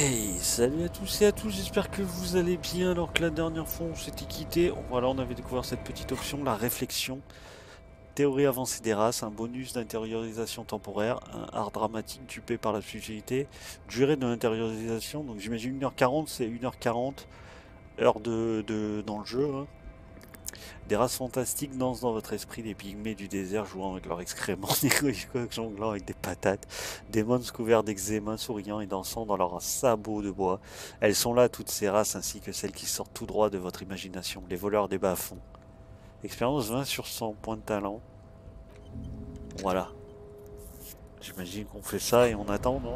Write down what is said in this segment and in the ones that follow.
Hey, salut à tous et à tous, j'espère que vous allez bien alors que la dernière fois on s'était quitté. Voilà, on avait découvert cette petite option, la réflexion. Théorie avancée des races, un bonus d'intériorisation temporaire, un art dramatique dupé par la subtilité, durée de l'intériorisation, donc j'imagine 1h40, c'est 1h40, heure dans le jeu, hein. Des races fantastiques dansent dans votre esprit, des pygmées du désert jouant avec leurs excréments, des coqs jonglant avec des patates, des monstres couverts d'eczéma souriant et dansant dans leurs sabots de bois. Elles sont là, toutes ces races, ainsi que celles qui sortent tout droit de votre imagination, les voleurs des bas-fonds. Expérience 20 sur 100, point de talent. Voilà. J'imagine qu'on fait ça et on attend, non?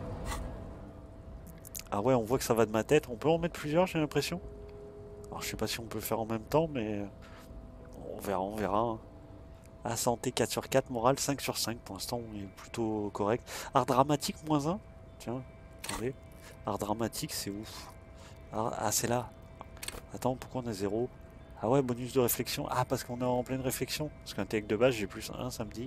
Ah ouais, on voit que ça va de ma tête. On peut en mettre plusieurs, j'ai l'impression. Alors je sais pas si on peut le faire en même temps, mais on verra, on verra, hein. Ah, santé 4 sur 4, morale 5 sur 5. Pour l'instant, on est plutôt correct. Art dramatique, moins 1. Tiens, attendez. Art dramatique, c'est ouf. Ah, c'est là. Attends, pourquoi on a 0? Ah ouais, bonus de réflexion. Ah, parce qu'on est en pleine réflexion. Parce qu'un TEC de base, j'ai plus 1 samedi.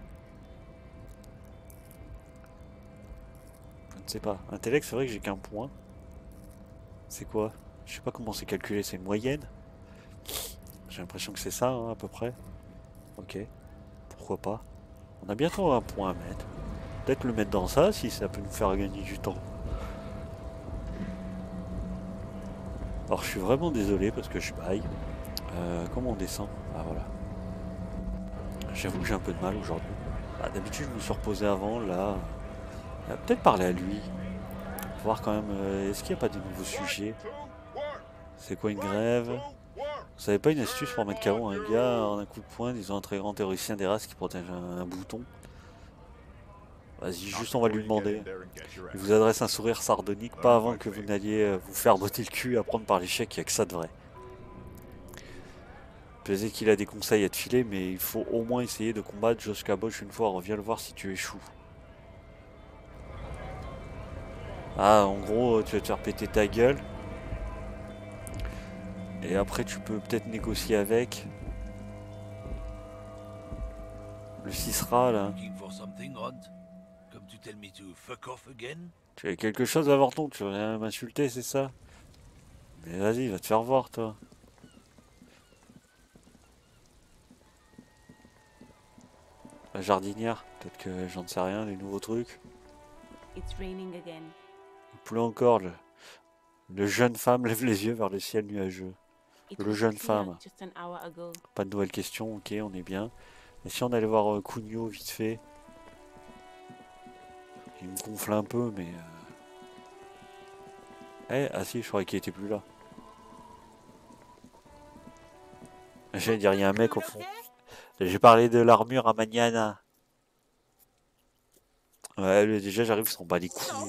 Je ne sais pas. Intellect, c'est vrai que j'ai qu'un point. C'est quoi? Je sais pas comment c'est calculé. C'est une moyenne? J'ai l'impression que c'est ça, hein, à peu près. Ok. Pourquoi pas? On a bientôt un point à mettre. Peut-être le mettre dans ça, si ça peut nous faire gagner du temps. Alors je suis vraiment désolé parce que je baille. Comment on descend? Ah voilà. J'avoue que j'ai un peu de mal aujourd'hui. Ah, d'habitude je me suis reposé avant, là. Peut-être parler à lui. Voir quand même, est-ce qu'il n'y a pas de nouveaux sujets? C'est quoi une grève? Vous savez pas une astuce pour mettre KO un gars en un coup de poing, disons un très grand théoricien des races qui protège un bouton? Vas-y, juste on va lui demander. Il vous adresse un sourire sardonique, pas avant que vous n'alliez vous faire botter le cul à prendre par l'échec, il n'y a que ça de vrai. Peut-être qu'il a des conseils à te filer, mais il faut au moins essayer de combattre Josh Caboche une fois. Reviens le voir si tu échoues. Ah, en gros, tu vas te faire péter ta gueule. Et après, tu peux peut-être négocier avec. Le Cisra, là. Tu as quelque chose à Vorton, tu viens m'insulter, c'est ça? Mais vas-y, va te faire voir, toi. La jardinière, peut-être que j'en sais rien, des nouveaux trucs. Il pleut encore, le jeune femme lève les yeux vers le ciel nuageux. Le jeune femme. Pas de nouvelles questions, ok, on est bien. Et si on allait voir Cugno vite fait? Il me gonfle un peu, mais... ah si, je croyais qu'il était plus là. J'allais dire, il y a un mec au fond. J'ai parlé de l'armure à Magnana. Ouais, déjà j'arrive, s'en bat les couilles.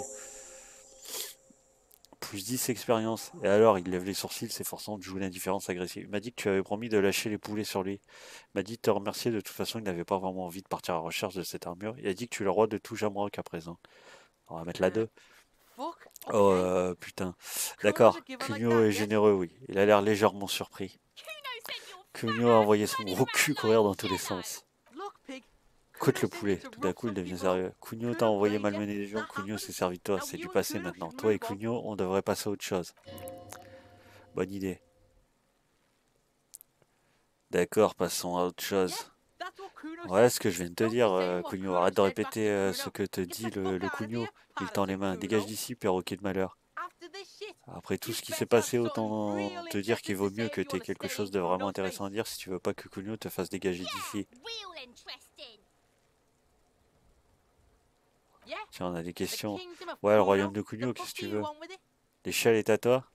Plus 10 expérience. Et alors, il lève les sourcils, s'efforçant de jouer l'indifférence agressive. Il m'a dit que tu avais promis de lâcher les poulets sur lui. Il m'a dit de te remercier, de toute façon, il n'avait pas vraiment envie de partir à la recherche de cette armure. Il a dit que tu es le roi de tout Jamrock à présent. On va mettre la 2. Oh putain. D'accord, Cugno est généreux, oui. Il a l'air légèrement surpris. Cugno a envoyé son gros cul courir dans tous les sens. Écoute le poulet, tout d'un coup il devient sérieux. Cugno t'a envoyé malmener des gens, Cugno s'est servi de toi, c'est du passé maintenant. Toi et Cugno, on devrait passer à autre chose. Bonne idée. D'accord, passons à autre chose. Ouais, ce que je viens de te dire, Cugno. Arrête de répéter ce que te dit le Cugno. Il tend les mains. Dégage d'ici, perroquet de malheur. Après tout ce qui s'est passé, autant te dire qu'il vaut mieux que tu aies quelque chose de vraiment intéressant à dire si tu veux pas que Cugno te fasse dégager d'ici. Tiens, on a des questions. Ouais, le royaume de Cugno, qu'est-ce que tu veux? L'échelle est à toi?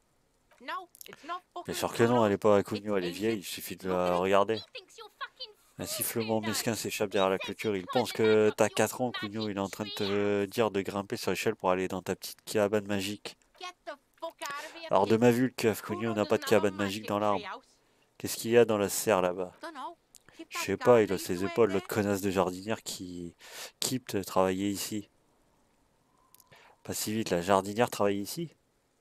Bien sûr que non, elle est pas à Cugno, elle est vieille, il suffit de la regarder. Un sifflement mesquin s'échappe derrière la clôture. Il pense que t'as 4 ans, Cugno. Il est en train de te dire de grimper sur l'échelle pour aller dans ta petite cabane magique. Alors de ma vue, le keuf, Cugno n'a pas de cabane magique dans l'arbre. Qu'est-ce qu'il y a dans la serre là-bas? Je sais pas, il a ses épaules, l'autre connasse de jardinière qui quitte travailler ici. Pas si vite, la jardinière travaille ici?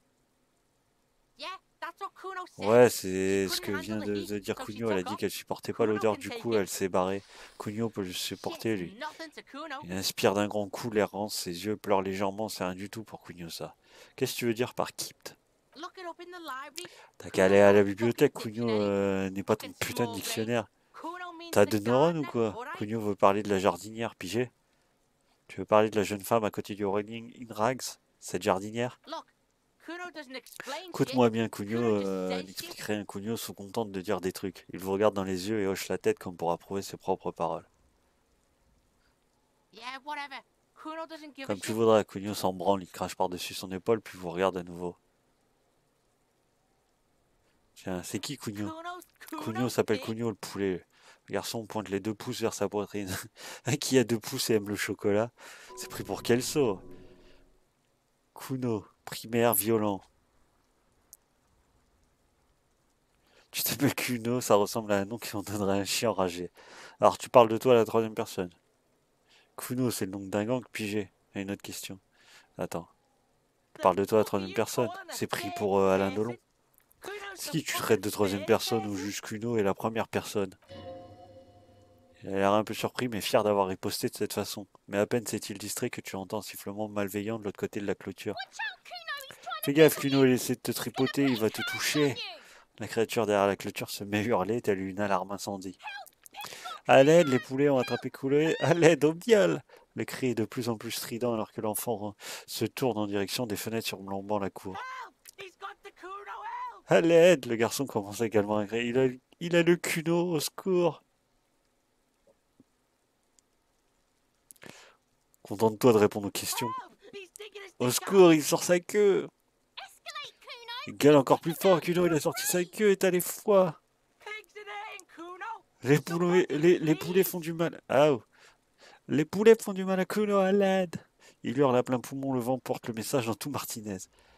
Ouais, c'est ce que vient de dire Cugno. Elle a dit qu'elle supportait pas l'odeur, du coup elle s'est barrée. Cugno peut le supporter, lui. Il inspire d'un grand coup l'air rance, ses yeux pleurent légèrement, c'est rien du tout pour Cugno ça. Qu'est-ce que tu veux dire par kept? Look it up in the library. T'as qu'à aller à la Kuno, bibliothèque, fucking Cugno dictionary. n'est pas ton Fucking putain de small brain. dictionnaire. Kuno means T'as the 2 neurones ou gardener, quoi? alright? Cugno veut parler de la jardinière, pigé? Tu veux parler de la jeune femme à côté du Rolling in Rags? Cette jardinière? Look, Kuno doesn't explain shit. Écoute-moi bien, Cugno Kuno just says n'explique shit. rien. Cugno se contente de dire des trucs. Il vous regarde dans les yeux et hoche la tête comme pour approuver ses propres paroles. Yeah, whatever. Kuno doesn't give a Comme tu shit. voudras, Cugno s'en branle, il crache par-dessus son épaule puis vous regarde à nouveau. Tiens, c'est qui Cugno? Cugno Kuno's s'appelle big. Cugno le poulet. Le garçon pointe les 2 pouces vers sa poitrine. Qui a 2 pouces et aime le chocolat? C'est pris pour quel saut? Kuno, primaire, violent. Tu t'appelles Kuno, ça ressemble à un nom qui en donnerait à un chien enragé. Alors tu parles de toi à la 3e personne. Kuno, c'est le nom d'un gang pigé. Et une autre question. Attends. Tu parles de toi à la 3e personne. C'est pris pour Alain Delon. C'est qui tu traites de 3e personne ou juste Kuno est la première personne? Il a l'air un peu surpris mais fier d'avoir riposté de cette façon. Mais à peine s'est-il distrait que tu entends un sifflement malveillant de l'autre côté de la clôture. Fais gaffe, Kuno, il essaie de te tripoter, il va te toucher. La créature derrière la clôture se met à hurler, telle une alarme incendie. À l'aide, les poulets ont attrapé Coulet. À l'aide, au miel! Le cri est de plus en plus strident alors que l'enfant se tourne en direction des fenêtres surplombant la cour. À l'aide! Le garçon commence également à crier. Il a le Kuno, au secours! Contente-toi de répondre aux questions. Au secours, il sort sa queue! Il gueule encore plus fort, Kuno, il a sorti sa queue et t'as les foies! Les poulets font du mal. Ah, oh. Les poulets font du mal à Kuno, à l'aide! Il hurle à plein poumon, le vent porte le message dans tout Martinez.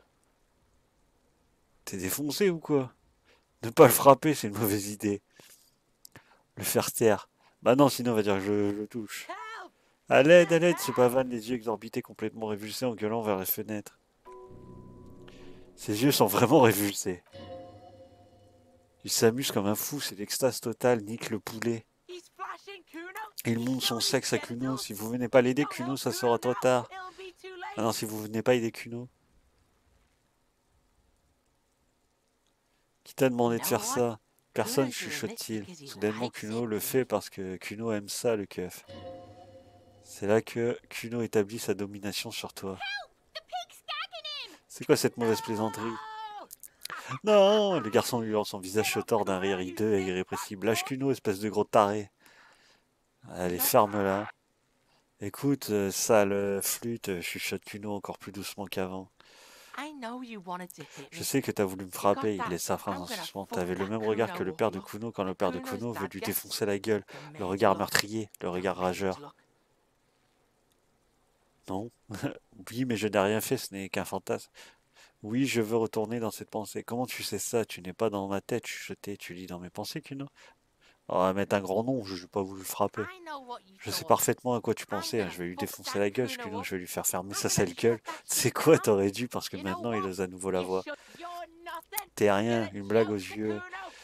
T'es défoncé ou quoi? Ne pas le frapper, c'est une mauvaise idée. Le faire taire. Bah non, sinon on va dire que je le touche. À l'aide, ce pavane, les yeux exorbités, complètement révulsés en gueulant vers les fenêtres. Ses yeux sont vraiment révulsés. Il s'amuse comme un fou, c'est l'extase totale, nique le poulet. Il monte son sexe à Kuno. Si vous venez pas l'aider, Kuno, ça sera trop tard. Ah non, si vous venez pas aider Kuno. Qui t'a demandé de faire ça? Personne, chuchote-t-il. Soudainement, Kuno le fait parce que Kuno aime ça, le keuf. C'est là que Kuno établit sa domination sur toi. C'est quoi cette mauvaise plaisanterie? Non! Le garçon lui lance son visage se tord d'un rire hideux et irrépressible. Lâche Kuno, espèce de gros taré. Allez, ferme-la. Écoute, sale flûte, chuchote Kuno encore plus doucement qu'avant. Je sais que t'as voulu me frapper, il laisse sa phrase en suspens. T'avais le même regard que le père de Kuno quand le père de Kuno veut lui défoncer la gueule. Le regard meurtrier, le regard rageur. Non? Oui, mais je n'ai rien fait, ce n'est qu'un fantasme. Oui, je veux retourner dans cette pensée. Comment tu sais ça? Tu n'es pas dans ma tête, chuchoté. Tu lis dans mes pensées, Kuno? On va mettre un grand nom, je n'ai pas voulu le frapper. Je sais parfaitement à quoi tu pensais, hein. Je vais lui défoncer la gueule, Kuno, je vais lui faire fermer sa sale gueule. C'est quoi, t'aurais dû, parce que maintenant il ose à nouveau la voix. T'es rien, une blague aux yeux.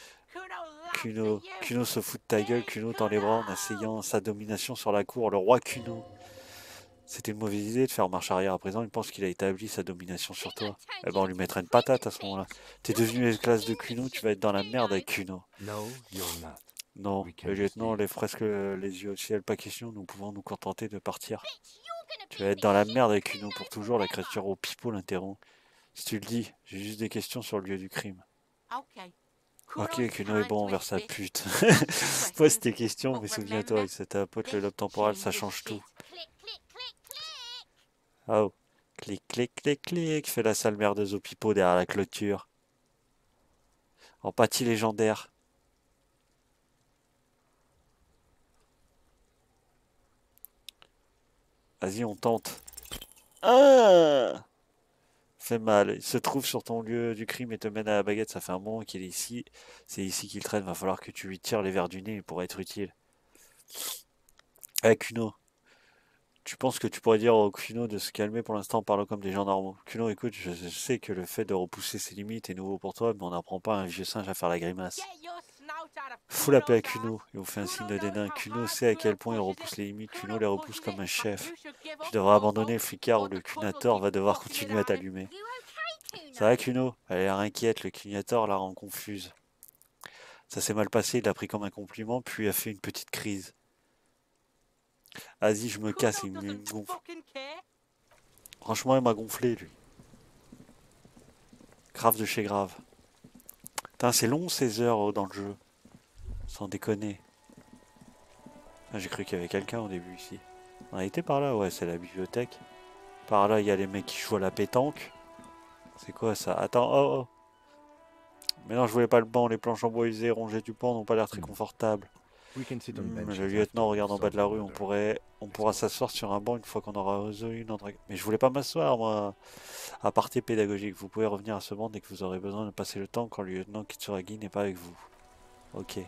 Kuno se fout de ta gueule, Kuno tend les bras en asseyant sa domination sur la cour, le roi Kuno. C'était une mauvaise idée de faire marche arrière à présent, il pense qu'il a établi sa domination sur toi. Eh ben on lui mettrait une patate à ce moment-là. T'es devenu la classe de Kuno, tu vas être dans la merde avec Kuno. Non, le lieutenant lève presque les yeux au ciel, pas question, nous pouvons nous contenter de partir. Tu vas être dans la merde avec Kuno pour toujours, la créature au pipeau l'interrompt. Si tu le dis, j'ai juste des questions sur le lieu du crime. Ok, Kuno est bon envers sa pute. Pose tes questions, mais souviens-toi, il se tapote le lobe temporal, ça change tout. Oh, clic, clic, clic, clic, fait la sale merdeuse au pipeau derrière la clôture. Empathie légendaire. Vas-y, on tente. Ah! Fait mal. Il se trouve sur ton lieu du crime et te mène à la baguette. Ça fait un moment qu'il est ici. C'est ici qu'il traîne. Va falloir que tu lui tires les vers du nez pour être utile. Eh, Kuno. Tu penses que tu pourrais dire au Kuno de se calmer pour l'instant en parlant comme des gens normaux? Kuno, écoute, je sais que le fait de repousser ses limites est nouveau pour toi, mais on n'apprend pas à un vieux singe à faire la grimace. Fous la paix à Kuno. Il vous fait un signe de dédain. Kuno sait à quel point il repousse les limites. Kuno les repousse comme un chef. Tu devras abandonner le flicard ou le Kunator va devoir continuer à t'allumer. Ça va, Kuno? Elle a l'air inquiète. Le Kunator la rend confuse. Ça s'est mal passé. Il l'a pris comme un compliment, puis a fait une petite crise. Vas-y, je me casse. Il me gonfle. Franchement, il m'a gonflé, lui. Grave de chez grave. Putain, c'est long ces heures dans le jeu. Sans déconner. Ah, j'ai cru qu'il y avait quelqu'un au début ici. On a été par là, ouais, c'est la bibliothèque. Par là, il y a les mecs qui jouent à la pétanque. C'est quoi ça? Attends, oh, oh. Mais non, je voulais pas le banc. Les planches en bois usées rongées du pan n'ont pas l'air très confortables. Le lieutenant regarde en bas de la rue. On pourra s'asseoir sur un banc une fois qu'on aura résolu notre... Mais je voulais pas m'asseoir, moi. Aparté pédagogique. Vous pouvez revenir à ce banc dès que vous aurez besoin de passer le temps quand le lieutenant Kitsuragi n'est pas avec vous. Ok.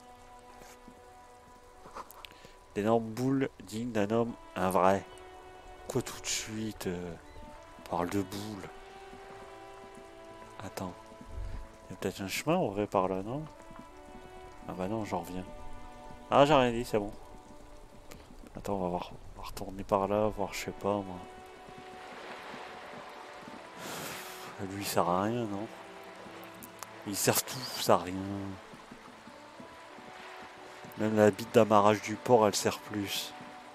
D'énormes boules dignes d'un homme, un vrai. Quoi tout de suite parle de boules. Attends. Il y a peut-être un chemin en vrai par là, non? Ah bah non, j'en reviens. Ah, j'ai rien dit, c'est bon. Attends, on va voir. On va retourner par là, voir, je sais pas moi. Lui, il sert à rien, non? Ils servent tous à rien. Même la bite d'amarrage du port, elle sert plus.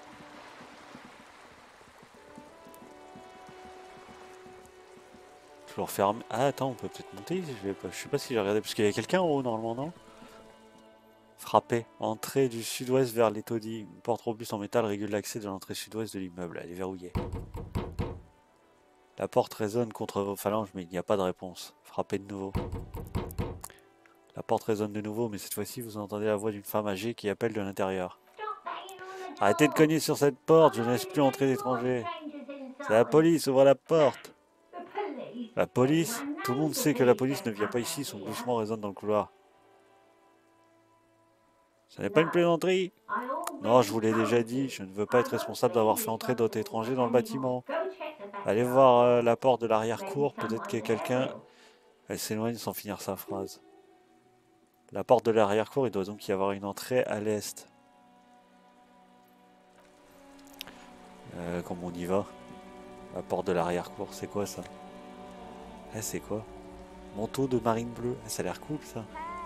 Je vais refermer. Ah, attends, on peut peut-être monter. Je sais pas si j'ai regardé. Parce qu'il y a quelqu'un en haut, normalement, non? Frapper. Entrée du sud-ouest vers les taudis. Une porte robuste en métal régule l'accès de l'entrée sud-ouest de l'immeuble. Elle est verrouillée. La porte résonne contre vos phalanges, mais il n'y a pas de réponse. Frappez de nouveau. La porte résonne de nouveau, mais cette fois-ci, vous entendez la voix d'une femme âgée qui appelle de l'intérieur. Arrêtez de cogner sur cette porte, je ne laisse plus entrer d'étrangers. C'est la police, ouvre la porte. La police? Tout le monde sait que la police ne vient pas ici, son gloussement résonne dans le couloir. Ce n'est pas une plaisanterie? Non, je vous l'ai déjà dit, je ne veux pas être responsable d'avoir fait entrer d'autres étrangers dans le bâtiment. Allez voir la porte de l'arrière-cour, peut-être qu'il y a quelqu'un... Elle s'éloigne sans finir sa phrase. La porte de l'arrière-cour, il doit donc y avoir une entrée à l'est. Comment on y va? La porte de l'arrière-cour, c'est quoi ça? Eh, c'est quoi? Manteau de marine bleue. Eh, ça a l'air cool ça.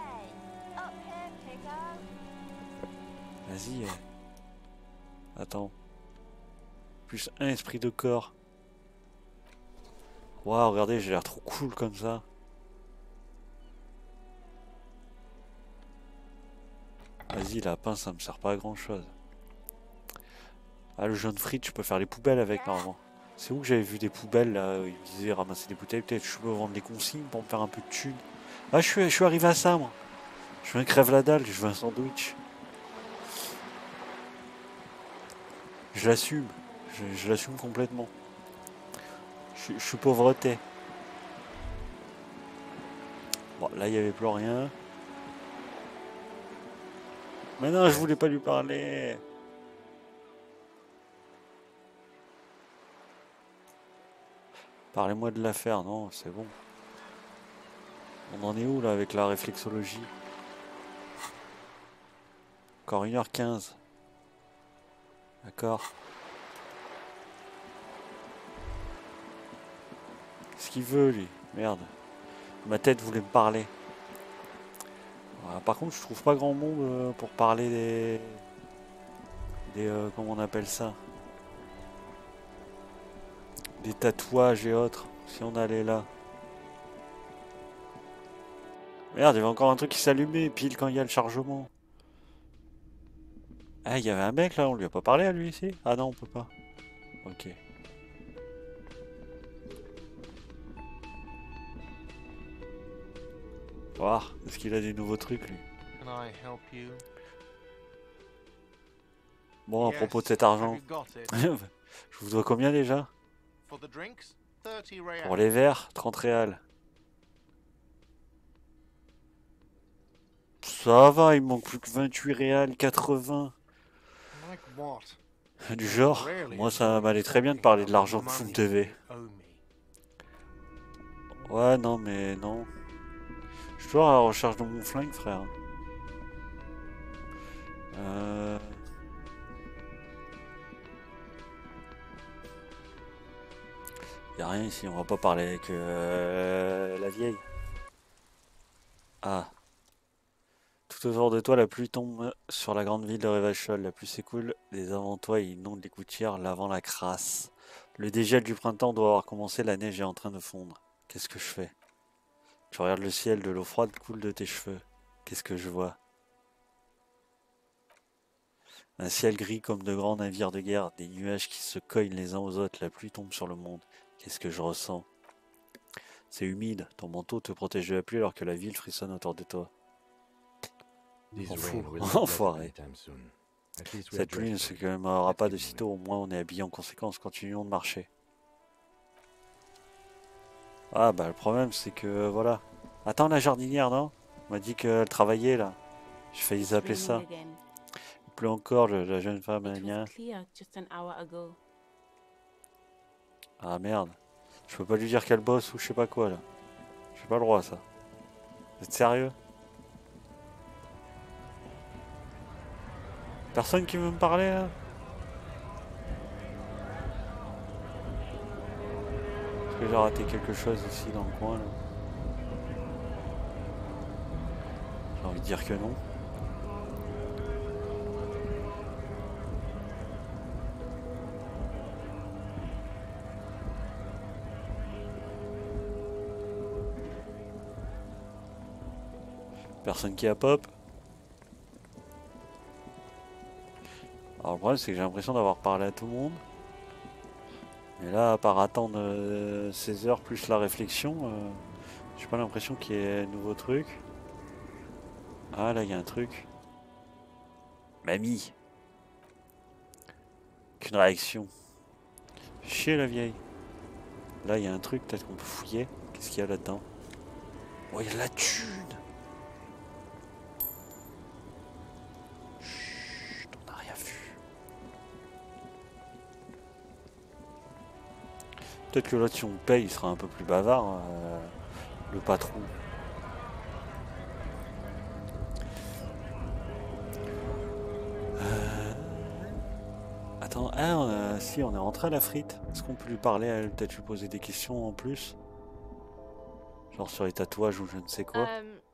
Vas-y. Attends. Plus un esprit de corps. Waouh, regardez, j'ai l'air trop cool comme ça. Vas-y, la pince, ça me sert pas à grand chose. Ah, le jaune frite, je peux faire les poubelles avec normalement. C'est où que j'avais vu des poubelles là où ils me disaient ramasser des bouteilles. Peut-être je peux vendre des consignes pour me faire un peu de thunes. Ah, je suis arrivé à ça moi. Je veux un crève la dalle, je veux un sandwich. Je l'assume. Je l'assume complètement. Je suis pauvreté. Bon, là il n'y avait plus rien. Mais non, je voulais pas lui parler. Parlez-moi de l'affaire, non, c'est bon. On en est où là avec la réflexologie? Encore 1h15. D'accord. Qu'est-ce qu'il veut lui? Merde. Ma tête voulait me parler. Voilà, par contre, je trouve pas grand monde pour parler des comment on appelle ça? Des tatouages et autres. Si on allait là. Merde, il y avait encore un truc qui s'allumait pile quand il y a le chargement. Ah, il y avait un mec là, on lui a pas parlé à lui ici? Ah non, on peut pas. Ok. Voir, est-ce qu'il a des nouveaux trucs lui? Bon, à propos de cet argent. Je vous dois combien déjà? Pour les verres, 30 réals. Ça va, il me manque plus que 28 réals, 80. Du genre, moi ça m'allait très bien de parler de l'argent que vous me devez. Ouais, non mais non. Je suis toujours à la recherche de mon flingue, frère. Euh... Y a rien ici, on va pas parler avec la vieille. Ah. Tout autour de toi, la pluie tombe sur la grande ville de Revachol. La pluie s'écoule des avant toi et inonde les gouttières, lavant la crasse. Le dégel du printemps doit avoir commencé, la neige est en train de fondre. Qu'est-ce que je fais? Tu regardes le ciel, de l'eau froide coule de tes cheveux. Qu'est-ce que je vois? Un ciel gris comme de grands navires de guerre, des nuages qui se cognent les uns aux autres, la pluie tombe sur le monde. Qu'est-ce que je ressens? C'est humide, ton manteau te protège de la pluie alors que la ville frissonne autour de toi. M'en fous, enfoiré. Cette pluie ne se calmera pas de sitôt, au moins on est habillé en conséquence, continuons de marcher. Ah bah le problème c'est que voilà. Attends, la jardinière, non? On m'a dit qu'elle travaillait là. J'ai failli zapper ça. Il pleut encore, la jeune femme, elle vient. Ah merde. Je peux pas lui dire qu'elle bosse ou je sais pas quoi là. J'ai pas le droit à ça. Vous êtes sérieux? Personne qui veut me parler là? Est-ce que j'ai raté quelque chose ici dans le coin là? J'ai envie de dire que non. Personne qui a pop. Alors le problème c'est que j'ai l'impression d'avoir parlé à tout le monde. Et là, à part attendre 16 heures plus la réflexion, j'ai pas l'impression qu'il y ait un nouveau truc. Ah là, il y a un truc. Mamie. Qu'une réaction. Chier la vieille. Là, il y a un truc, peut-être qu'on peut fouiller. Qu'est-ce qu'il y a là-dedans? Oh, il y a de la thune. Chut, on n'a rien vu. Peut-être que là, si on paye, il sera un peu plus bavard, le patron. Attends, ah, si, on est rentré à la frite. Est-ce qu'on peut lui parler à elle? Peut-être lui poser des questions en plus? Genre sur les tatouages ou je ne sais quoi.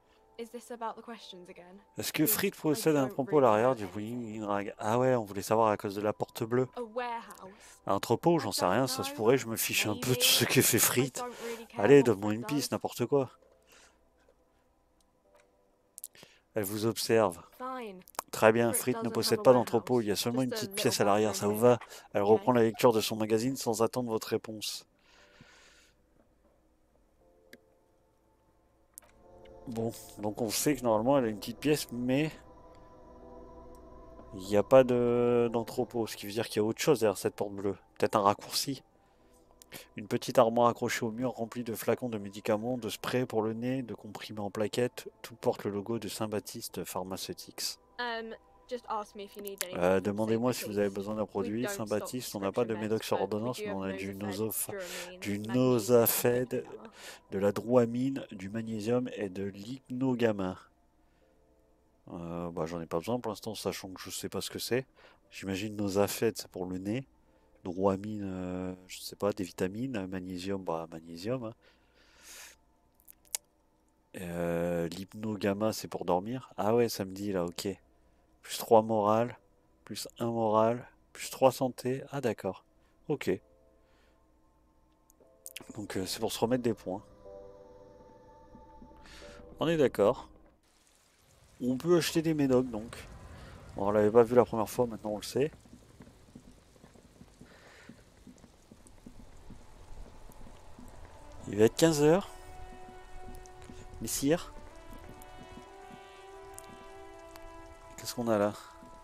Est-ce que Frite possède un entrepôt à l'arrière du Wingrag? Ah ouais, on voulait savoir à cause de la porte bleue. Un entrepôt, j'en sais rien, ça se pourrait, je me fiche un peu de ce que fait Frite. Allez, donne-moi une piste, n'importe quoi. Elle vous observe. Très bien, Frite ne possède pas d'entrepôt, il y a seulement une petite pièce à l'arrière, ça vous va? Elle reprend la lecture de son magazine sans attendre votre réponse. Bon, donc on sait que normalement elle a une petite pièce, mais il n'y a pas d'entrepôt, ce qui veut dire qu'il y a autre chose derrière cette porte bleue. Peut-être un raccourci. Une petite armoire accrochée au mur remplie de flacons de médicaments, de sprays pour le nez, de comprimés en plaquettes. Tout porte le logo de Saint-Baptiste Pharmaceutics. Demandez-moi si vous avez besoin d'un produit. Saint-Baptiste, on n'a pas de médoc sur ordonnance, mais on a du nosafed, de la drouamine, du magnésium et de l'hypnogamma. Bah, j'en ai pas besoin pour l'instant, sachant que je sais pas ce que c'est. J'imagine nosafed, c'est pour le nez. Drouamine, je sais pas, des vitamines. Magnésium, bah magnésium. Hein. L'hypnogamma, c'est pour dormir. Ah ouais, ça me dit là, ok. Plus 3 morale, plus 1 morale, plus 3 santé. Ah d'accord. Ok. Donc c'est pour se remettre des points. On est d'accord. On peut acheter des médocs donc. Bon, on l'avait pas vu la première fois, maintenant on le sait. Il va être 15 h. Messire. Qu'est-ce qu'on a là?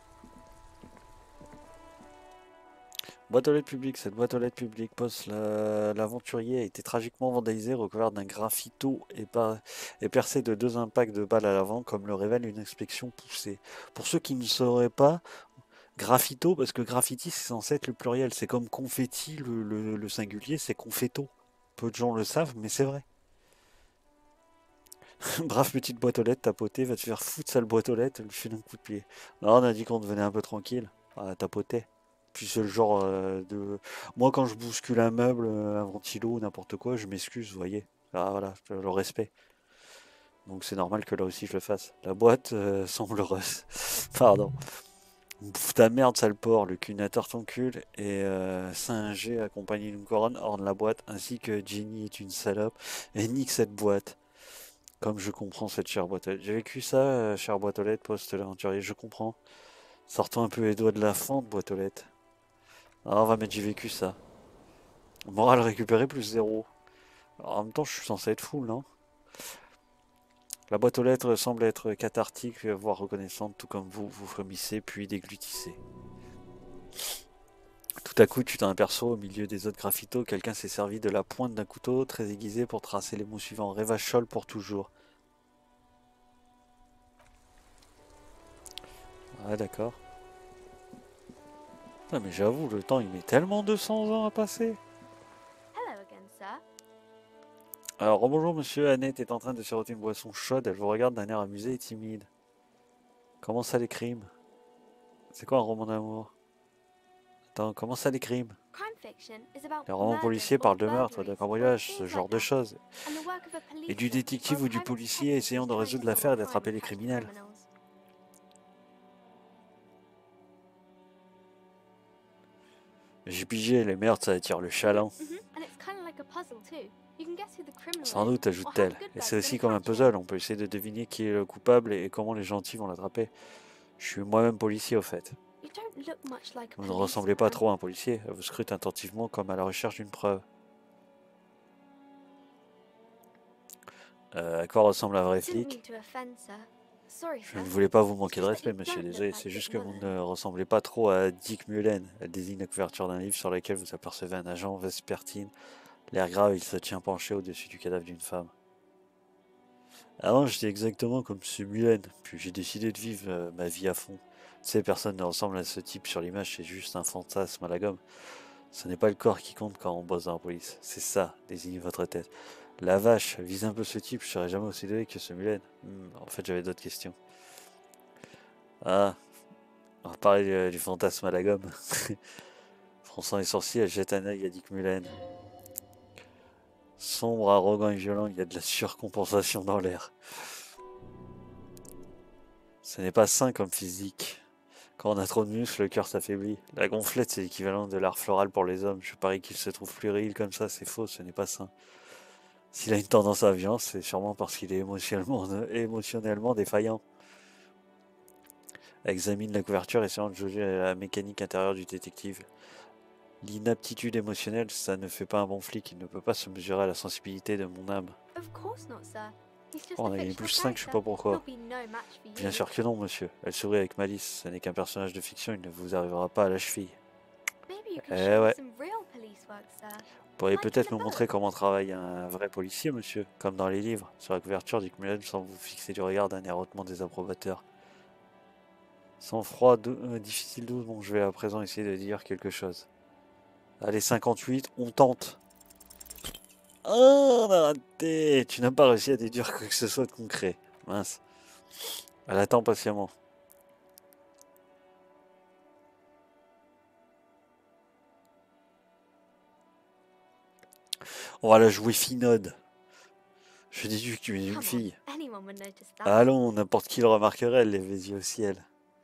Boîte aux lettres publique. Cette boîte aux lettres publique poste l'aventurier a été tragiquement vandalisé, recouvert d'un graffito et percé de 2 impacts de balles à l'avant, comme le révèle une inspection poussée. Pour ceux qui ne sauraient pas, graffito, parce que graffiti c'est censé être le pluriel, c'est comme confetti, le singulier c'est confetto. Peu de gens le savent, mais c'est vrai. Brave petite boîte aux lettres tapotée, va te faire foutre sale boîte aux lettres, lui file un coup de pied. Non, on a dit qu'on devenait un peu tranquille. Ah, tapoter. Puis c'est le genre de... Moi, quand je bouscule un meuble, un ventilo ou n'importe quoi, je m'excuse, vous voyez. Ah, voilà, le respect. Donc c'est normal que là aussi je le fasse. La boîte semble heureuse. Pardon. Bouffe ta merde, sale porc, le cunateur t'encule et Saint-G accompagné d'une couronne orne la boîte, ainsi que Jenny est une salope et nique cette boîte. Comme je comprends cette chère boîte aux lettres. J'ai vécu ça, chère boîte aux lettres, post-l'aventurier, je comprends. Sortons un peu les doigts de la fente, boîte aux lettres. Alors on va mettre j'ai vécu ça. Morale récupérée plus 0. Alors, en même temps, je suis censé être full, non? La boîte aux lettres semble être cathartique, voire reconnaissante, tout comme vous, vous frémissez puis déglutissez. Tout à coup, tu t'en aperçois au milieu des autres graffitos, quelqu'un s'est servi de la pointe d'un couteau très aiguisé pour tracer les mots suivants. Rêvachol pour toujours. Ah d'accord. Ah, mais j'avoue, le temps il met tellement 200 ans à passer. Hello again, sir. Alors, bonjour monsieur, Annette est en train de siroter une boisson chaude, elle vous regarde d'un air amusé et timide. Comment ça les crimes? C'est quoi un roman d'amour? Attends, comment ça les crimes? Crime fiction is about Les romans murders policiers or parlent de meurtre, de burglaries or cambriolage, ce things genre like de that. choses. And the work of a Et du policeman détective or ou a du private policier detective essayant who's de trying to résoudre solve l'affaire a et crime d'attraper and les catch the criminels. criminals. J'ai pigé, les meurtres ça attire le chaland. And it's kind of like a puzzle too. You can guess who the criminal Sans is doute, or how ajoute-t-elle. the good Et guys c'est are aussi gonna comme un catch him. puzzle, on peut essayer de deviner qui est le coupable et comment les gentils vont l'attraper. Je suis moi-même policier au fait. You don't look much like a Vous ne ressemblez pas policeman. trop à un policier, elle vous scrute attentivement comme à la recherche d'une preuve. À quoi ressemble un vrai Didn't mean flic? to offend, sir. Sorry, Je sir. ne voulais pas vous manquer de It's just that respect, you monsieur, don't look désolé, like c'est juste Dick que vous Mullen. ne ressemblez pas trop à Dick Mullen. Elle désigne la couverture d'un livre sur lequel vous apercevez un agent vespertine. L'air grave, il se tient penché au-dessus du cadavre d'une femme. Avant, j'étais exactement comme ce Mullen, puis j'ai décidé de vivre ma vie à fond. Tu sais, personne ne ressemble à ce type sur l'image, c'est juste un fantasme à la gomme. Ce n'est pas le corps qui compte quand on bosse dans la police, c'est ça, désignez votre tête. La vache, vise un peu ce type, je serais jamais aussi doué que ce Mullen. En fait, j'avais d'autres questions. Ah, on va parler du fantasme à la gomme. Fronçant les sourcils, elle jette un œil à Dick Mullen. Sombre, arrogant et violent, il y a de la surcompensation dans l'air. Ce n'est pas sain comme physique. Quand on a trop de muscles, le cœur s'affaiblit. La gonflette, c'est l'équivalent de l'art floral pour les hommes. Je parie qu'il se trouve plus puéril comme ça, c'est faux, ce n'est pas sain. S'il a une tendance à la violence, c'est sûrement parce qu'il est émotionnellement défaillant. Elle examine la couverture essayant de juger la mécanique intérieure du détective. L'inaptitude émotionnelle, ça ne fait pas un bon flic. Il ne peut pas se mesurer à la sensibilité de mon âme. Of course not, sir. He's just Oh, a on a gagné fictional plus 5, je sais character. pas pourquoi. He'll be no match for Bien you. sûr que non, monsieur. Elle sourit avec malice. Ce n'est qu'un personnage de fiction, il ne vous arrivera pas à la cheville. Maybe you could Eh show me ouais. some real police work, sir. Vous pourriez Like in peut-être a me book. montrer comment travaille un vrai policier, monsieur, comme dans les livres. Sur la couverture, Dick Mullen semble vous fixer du regard d'un air hautement désapprobateur. Sans froid, difficile doute, bon, je vais à présent essayer de dire quelque chose. Allez, 58, on tente. Oh, on a raté. Tu n'as pas réussi à déduire quoi que ce soit de concret. Mince. Elle attend patiemment. On va la jouer finode. Je dis que tu es une Come fille. on, anyone would notice that. Allons, n'importe qui le remarquerait, elle lève les yeux au ciel.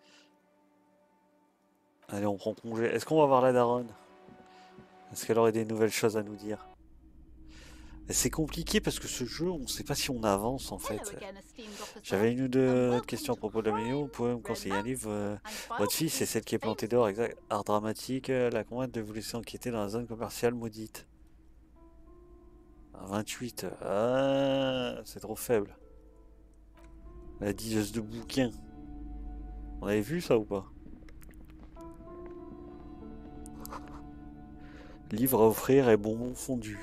Allez, on prend congé. Est-ce qu'on va voir la daronne? Est-ce qu'elle aurait des nouvelles choses à nous dire? Et c'est compliqué parce que ce jeu, on ne sait pas si on avance en fait. Hello again, esteemed officer. J'avais une ou And deux welcome questions à to propos de la vidéo. Vous Crime, pouvez me conseiller un livre Romance and Votre fille, c'est Biography. celle qui est plantée dehors, exact. Art dramatique, la convaincre de vous laisser enquêter dans la zone commerciale maudite. 28. Ah, c'est trop faible. La diseuse de bouquin. On avait vu ça ou pas? Livre à offrir et bonbons fondus.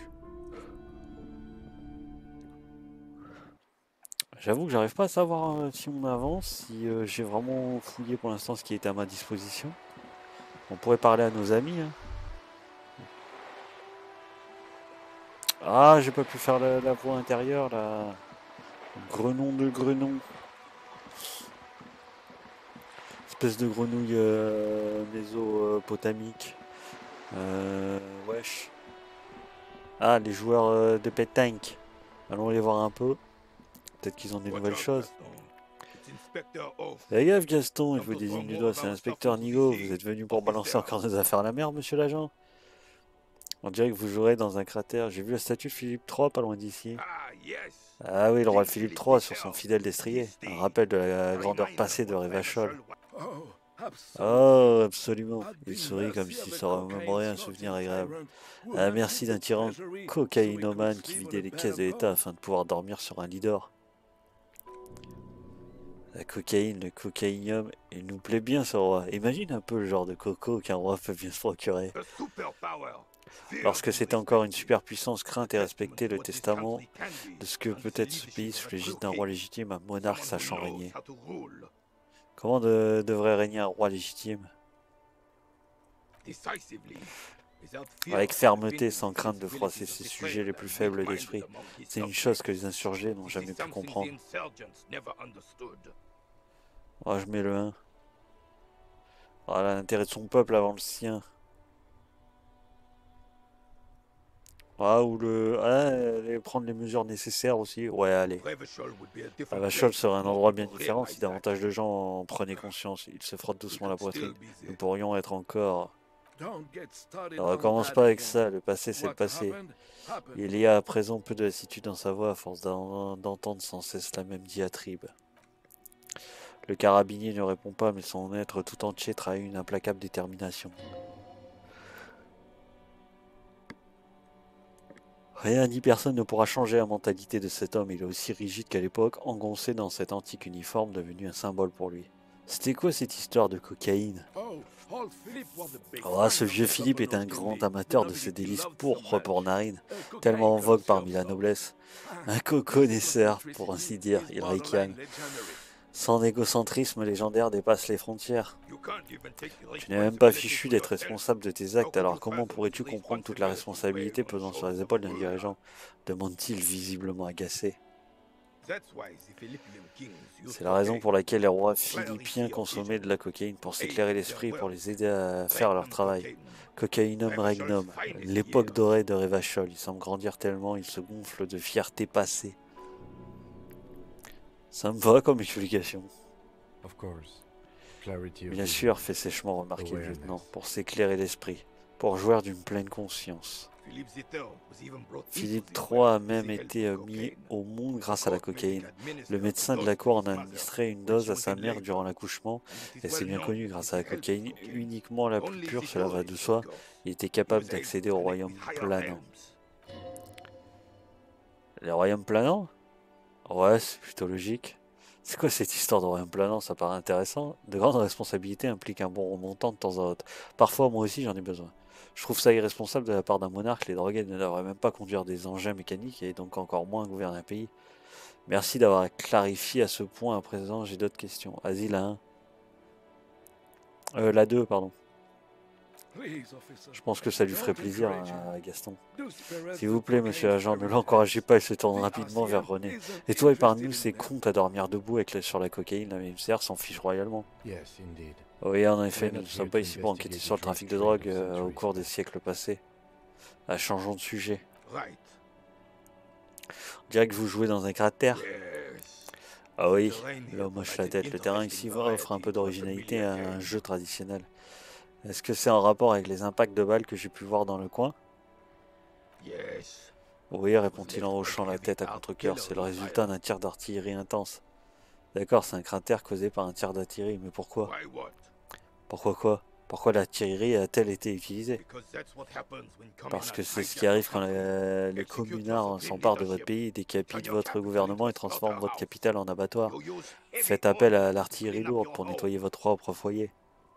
J'avoue que j'arrive pas à savoir si on avance, si j'ai vraiment fouillé pour l'instant ce qui était à ma disposition. On pourrait parler à nos amis. Hein. Ah, j'ai pas pu faire la voix intérieure là. Grenon de grenon. Espèce de grenouille mésopotamique. Wesh. Ah, les joueurs de pétanque. Allons les voir un peu. Peut-être qu'ils ont des nouvelles choses. Fais gaffe Gaston, il vous désigne du doigt, c'est l'inspecteur Nigo. Vous êtes venu pour balancer encore nos affaires à la mer, monsieur l'agent? On dirait que vous jouerez dans un cratère. J'ai vu la statue de Philippe III pas loin d'ici. Ah oui, le roi Philippe III sur son fidèle destrier. Un rappel de la grandeur passée de Revachol. Oh, absolument. Il sourit comme s'il se remémorait un souvenir agréable. Ah, merci d'un tyran cocaïnomane qui vidait les caisses de l'État afin de pouvoir dormir sur un lit d'or. La cocaïne, le cocaïnium, il nous plaît bien ce roi. Imagine un peu le genre de coco qu'un roi peut bien se procurer. Lorsque c'était encore une superpuissance, crainte et respectait le testament de ce que peut être ce pays sous l'égide d'un roi légitime, un monarque sachant régner. Comment devrait régner un roi légitime? Avec fermeté, sans crainte de froisser ses sujets les plus faibles d'esprit. C'est une chose que les insurgés n'ont jamais pu comprendre. Oh, je mets le 1. Voilà, l'intérêt de son peuple avant le sien. Ah, ou le... Ah, allez prendre les mesures nécessaires aussi. Ouais, allez. Revachol serait un endroit bien différent si davantage de gens en prenaient conscience. Il se frotte doucement la poitrine. Nous pourrions être encore... Ne recommence pas avec ça, le passé c'est le passé. Il y a à présent peu de lassitude dans sa voix à force d'entendre sans cesse la même diatribe. Le carabinier ne répond pas, mais son être tout entier trahit une implacable détermination. Rien ni personne ne pourra changer la mentalité de cet homme. Il est aussi rigide qu'à l'époque, engoncé dans cet antique uniforme devenu un symbole pour lui. C'était quoi cette histoire de cocaïne? Oh, ce vieux Philippe est un grand amateur de ces délices pourpres pour narines, tellement en vogue parmi la noblesse. Un co-connaisseur, pour ainsi dire, il ricane. Son égocentrisme légendaire dépasse les frontières. Tu n'es même pas fichu d'être responsable de tes actes, alors comment pourrais-tu comprendre toute la responsabilité pesant sur les épaules d'un dirigeant? Demande-t-il visiblement agacé. C'est la raison pour laquelle les rois philippiens consommaient de la cocaïne, pour s'éclairer l'esprit, pour les aider à faire leur travail. Cocainum regnum, l'époque dorée de Revachol. Il semble grandir tellement, il se gonfle de fierté passée. Ça me va comme explication. Bien sûr, fait sèchement remarquer le lieutenant, pour s'éclairer l'esprit, pour jouir d'une pleine conscience. Philippe III a même été mis au monde grâce à la cocaïne. Le médecin de la cour en a administré une dose à sa mère durant l'accouchement, et c'est bien connu, grâce à la cocaïne, uniquement la plus pure, cela va de soi, il était capable d'accéder au royaume planant. Les royaumes planants? Ouais, c'est plutôt logique. C'est quoi cette histoire de royaume planant? Ça paraît intéressant. De grandes responsabilités impliquent un bon remontant de temps à autre. Parfois, moi aussi, j'en ai besoin. Je trouve ça irresponsable de la part d'un monarque. Les drogués ne devraient même pas conduire des engins mécaniques et donc encore moins gouverner un pays. Merci d'avoir clarifié à ce point. À présent, j'ai d'autres questions. Vas-y, la 1. La 2, pardon. Je pense que ça lui ferait plaisir à Gaston. S'il vous plaît, monsieur l'agent, ne l'encouragez pas, il se tourne rapidement vers René. Et toi, épargne-nous ces comptes à dormir debout sur la cocaïne, la MCR s'en fiche royalement. Oui, en effet, nous ne sommes pas ici pour enquêter sur le trafic de drogue au cours des siècles passés. Changeons de sujet. On dirait que vous jouez dans un cratère. Ah oui, l'homme hoche la tête. Le terrain ici offre un peu d'originalité à un jeu traditionnel. Est-ce que c'est en rapport avec les impacts de balles que j'ai pu voir dans le coin? Oui, répond-il en hochant la tête à contre-cœur. C'est le résultat d'un tir d'artillerie intense. D'accord, c'est un cratère causé par un tir d'artillerie, mais pourquoi? Pourquoi quoi? Pourquoi l'artillerie a-t-elle été utilisée? Parce que c'est ce qui arrive quand les communards s'emparent de votre pays, décapitent votre gouvernement et transforment votre capitale en abattoir. Faites appel à l'artillerie lourde pour nettoyer votre propre foyer.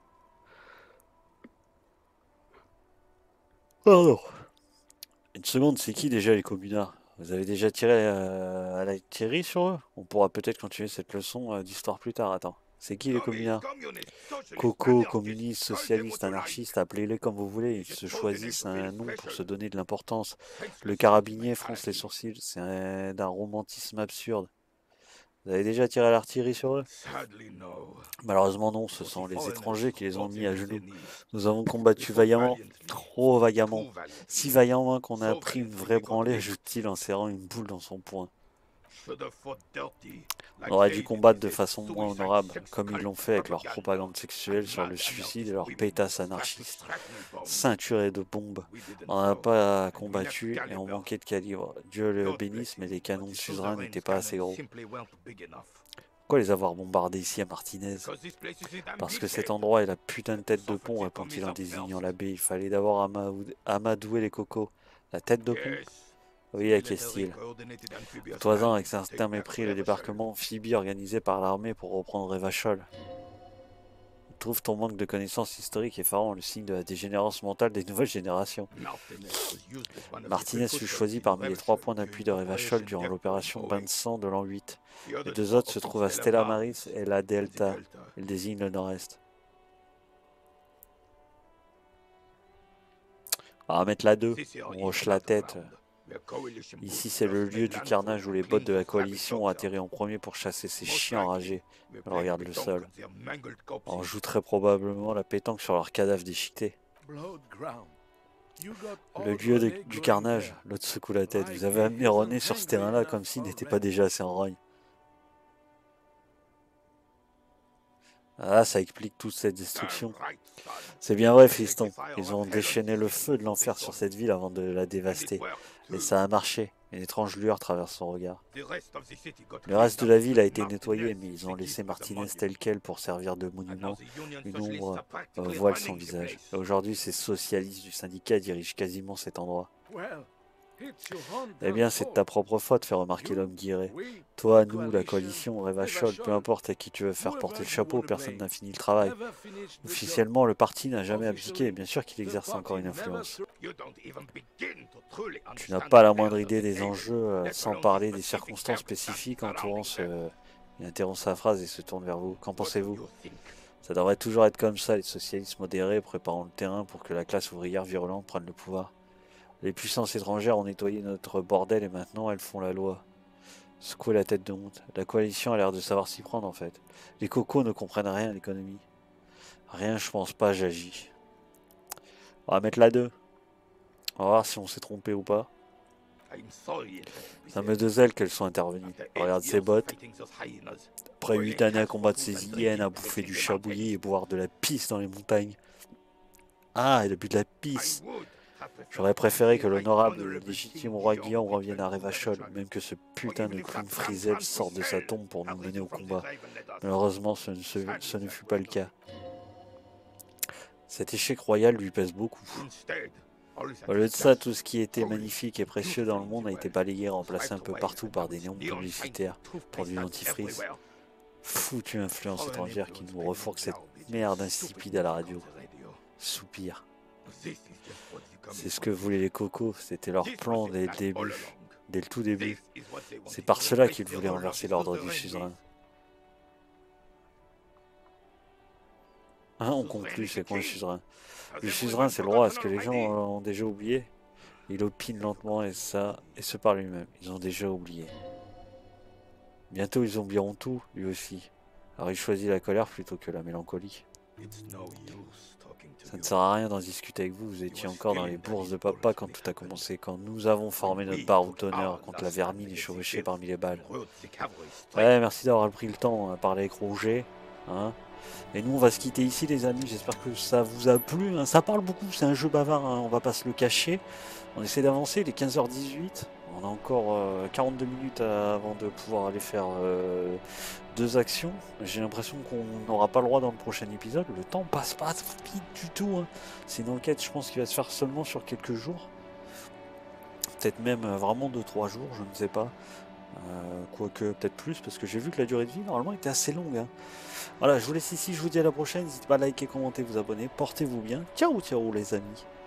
Pardon. Une seconde, c'est qui déjà les communards? Vous avez déjà tiré à l'artillerie sur eux? On pourra peut-être continuer cette leçon d'histoire plus tard. Attends, c'est qui les communards? Coco, communistes, socialistes, anarchistes, appelez-les comme vous voulez. Ils se choisissent un nom pour se donner de l'importance. Le carabinier fronce les sourcils. C'est d'un romantisme absurde. Vous avez déjà tiré l'artillerie sur eux? Sadly, no. Malheureusement non, ce But sont the les foreigners étrangers qui les ont fought mis à in genoux. Denise. Nous avons combattu We fought vaillamment, valiantly, trop vaillamment, too valiantly. si vaillamment qu'on a So pris une valiantly vraie we got branlée, licked. ajoute-t-il en serrant une boule dans son poing. Should have fought dirty, On like aurait they dû did combattre in de their façon moins suicide honorable, sex comme ils cult l'ont fait avec leur propaganda. propagande sexuelle sur le Mad suicide et anarchist leur women, pétasse strapped to anarchiste. shrapnel bombs. Ceinturés de bombes. We didn't On n'a know, pas and we combattu left et on caliber. manquait de calibre. Dieu le God bénisse, bless mais him, les canons but de the suzerain suzerain's n'étaient pas assez cannons gros. simply weren't big enough. Pourquoi les avoir bombardés ici à Martinez? Because this place is in Parce que Ambique. cet endroit est la putain de tête de pont, répondit-il en désignant l'abbé. Il fallait d'abord amadouer les cocos. La tête de pont? Yes. Oui, The acquiesce-t-il. military coordinated amphibious Toisant plan avec to certain take back mépris le Revachol. débarquement amphibie organisé par l'armée pour reprendre Revachol. Trouve ton manque de connaissances historiques effarant, le signe de la dégénérance mentale des nouvelles générations. Martinez fut choisi parmi les 3 points d'appui de Revachol durant l'opération Bain de sang de l'an 8. Les 2 autres se trouvent à Stella Maris et la Delta. Il désigne le nord-est. On va mettre la 2. On hoche la tête. Ici, c'est le lieu du carnage où les bottes de la coalition ont atterri en premier pour chasser ces chiens enragés. On regarde le sol. On joue très probablement la pétanque sur leurs cadavres déchiquetés. Le lieu du carnage, l'autre secoue la tête. Vous avez amené René sur ce terrain-là comme s'il n'était pas déjà assez en rogne. Ah, ça explique toute cette destruction. C'est bien vrai, fiston. Ils ont déchaîné le feu de l'enfer sur cette ville avant de la dévaster. Et ça a marché. Une étrange lueur traverse son regard. Le reste de la ville a été nettoyé, mais ils ont laissé Martinez tel quel pour servir de monument. Une ombre voile son visage. Et aujourd'hui, ces socialistes du syndicat dirigent quasiment cet endroit. Eh bien, c'est de ta propre faute, fait remarquer l'homme guiré. Toi, nous, la coalition, Revachol, peu importe à qui tu veux faire porter le chapeau, personne n'a fini le travail. Officiellement, le parti n'a jamais abdiqué, et bien sûr qu'il exerce encore une influence. Tu n'as pas la moindre idée des enjeux, sans parler des circonstances spécifiques entourant ce... Il interrompt sa phrase et se tourne vers vous. Qu'en pensez-vous? Ça devrait toujours être comme ça, les socialistes modérés préparant le terrain pour que la classe ouvrière virulente prenne le pouvoir. Les puissances étrangères ont nettoyé notre bordel et maintenant elles font la loi. Secouer la tête de honte. La coalition a l'air de savoir s'y prendre en fait. Les cocos ne comprennent rien à l'économie. Rien, je pense pas, j'agis. On va mettre la 2. On va voir si on s'est trompé ou pas. Ça me désole qu'elles soient intervenues. Regarde ses bottes. Après 8 années à combattre ces hyènes, à bouffer du chabouillis et boire de la pisse dans les montagnes. Ah, elle a bu de la pisse. J'aurais préféré que l'honorable et le légitime roi Guillaume revienne à Revachol, même que ce putain de clown Frizel sorte de sa tombe pour nous mener au combat. Malheureusement, ce ne fut pas le cas. Cet échec royal lui pèse beaucoup. Au lieu de ça, tout ce qui était magnifique et précieux dans le monde a été balayé et remplacé un peu partout par des noms publicitaires pour du dentifrice. Foutue influence étrangère qui nous refourque cette merde insipide à la radio. Soupir. C'est ce que voulaient les cocos, c'était leur plan dès le début, dès le tout début. C'est par cela qu'ils voulaient renverser l'ordre du suzerain. Hein, on conclut, c'est quoi le suzerain? Le suzerain, c'est le roi. Est-ce que les gens ont déjà oublié? Il opine lentement et ce par lui-même. Ils ont déjà oublié. Bientôt, ils oublieront tout, lui aussi. Alors il choisit la colère plutôt que la mélancolie. Ça ne sert à rien d'en discuter avec vous, vous étiez encore dans les bourses de papa quand tout a commencé, quand nous avons formé notre baroud d'honneur contre la vermine échevêchée parmi les balles. Ouais, merci d'avoir pris le temps à parler avec Rouget. Hein. Et nous on va se quitter ici les amis, j'espère que ça vous a plu. Hein. Ça parle beaucoup, c'est un jeu bavard, hein. On va pas se le cacher. On essaie d'avancer, il est 15h18. On a encore 42 minutes avant de pouvoir aller faire 2 actions. J'ai l'impression qu'on n'aura pas le droit dans le prochain épisode. Le temps passe pas vite du tout. Hein. C'est une enquête, je pense, qui va se faire seulement sur quelques jours. Peut-être même vraiment 2-3 jours, je ne sais pas. Quoique peut-être plus, parce que j'ai vu que la durée de vie, normalement, était assez longue. Hein. Voilà, je vous laisse ici, je vous dis à la prochaine. N'hésitez pas à liker, commenter, vous abonner. Portez-vous bien. Ciao, ciao les amis.